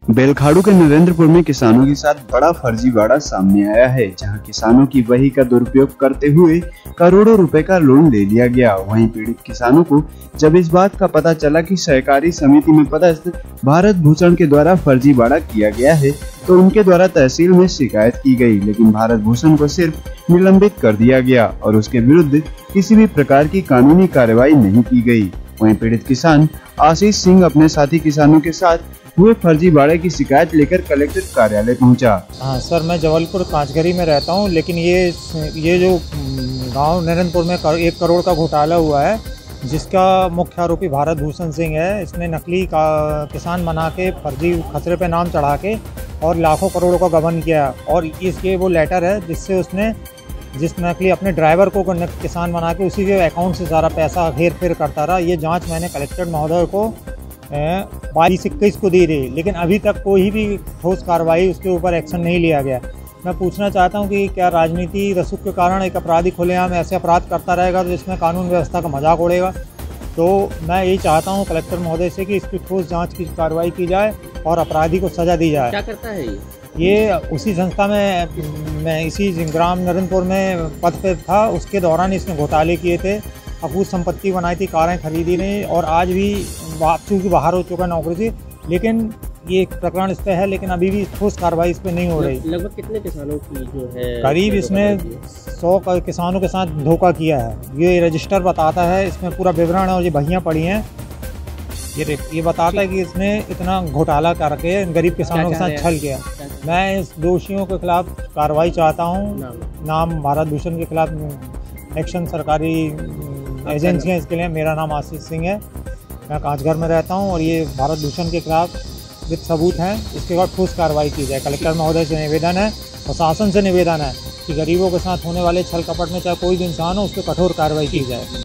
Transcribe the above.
बेलखाड़ू के नरेंद्रपुर में किसानों के साथ बड़ा फर्जीवाड़ा सामने आया है, जहां किसानों की वही का दुरुपयोग करते हुए करोड़ों रुपए का लोन ले लिया गया। वहीं पीड़ित किसानों को जब इस बात का पता चला कि सहकारी समिति में पदस्थ भारत भूषण के द्वारा फर्जीवाड़ा किया गया है, तो उनके द्वारा तहसील में शिकायत की गई, लेकिन भारत भूषण को सिर्फ निलंबित कर दिया गया और उसके विरुद्ध किसी भी प्रकार की कानूनी कार्रवाई नहीं की गई। वहीं पीड़ित किसान आशीष सिंह अपने साथी किसानों के साथ हुए फर्जीवाड़े की शिकायत लेकर कलेक्टर कार्यालय पहुंचा। हाँ सर, मैं जबलपुर कांचघरी में रहता हूं, लेकिन ये जो गांव नरेंद्रपुर में 1 करोड़ का घोटाला हुआ है, जिसका मुख्य आरोपी भारत भूषण सिंह है। इसने नकली किसान बना के फर्जी खसरे पे नाम चढ़ा के और लाखों करोड़ों का गबन किया। और इसके वो लेटर है जिससे उसने जिस नकली अपने ड्राइवर को किसान बना के उसी के अकाउंट से सारा पैसा हेर फेर करता रहा। ये जांच मैंने कलेक्टर महोदय को 22-21 को दी रही, लेकिन अभी तक कोई भी ठोस कार्रवाई उसके ऊपर एक्शन नहीं लिया गया। मैं पूछना चाहता हूं कि क्या राजनीति रसूख के कारण एक अपराधी खुलेआम ऐसे अपराध करता रहेगा तो इसमें कानून व्यवस्था का मजाक उड़ेगा। तो मैं यही चाहता हूं कलेक्टर महोदय से कि इसकी ठोस जांच की कार्रवाई की जाए और अपराधी को सजा दी जाए। क्या करता है ये उसी संस्था में मैं इसी ग्राम नरेंद्रपुर में पद पे था, उसके दौरान इसने घोटाले किए थे, अकूत संपत्ति बनाई थी, कारें खरीदी नहीं, और आज भी चूँकि बाहर हो चुका नौकरी से, लेकिन ये एक प्रकरण इस पे है, लेकिन अभी भी ठोस कार्रवाई इस पे नहीं हो रही। लगभग कितने किसानों की जो है करीब इसने 100 किसानों के साथ धोखा किया है। ये रजिस्टर बताता है, इसमें पूरा विवरण है और ये बहियाँ पड़ी हैं। ये बताता है कि इसने इतना घोटाला करके गरीब किसानों के साथ छल किया। मैं इस दोषियों के खिलाफ कार्रवाई चाहता हूँ। नाम भारत भूषण के खिलाफ एक्शन सरकारी एजेंसी है, इसके लिए मेरा नाम आशीष सिंह है। मैं कांचघर में रहता हूँ और ये भारत भूषण के खिलाफ विद सबूत हैं, इसके बाद ठोस कार्रवाई की जाए। कलेक्टर महोदय से निवेदन है, प्रशासन से निवेदन है कि गरीबों के साथ होने वाले छल कपट में चाहे कोई भी इंसान हो, उस पर कठोर कार्रवाई की जाए।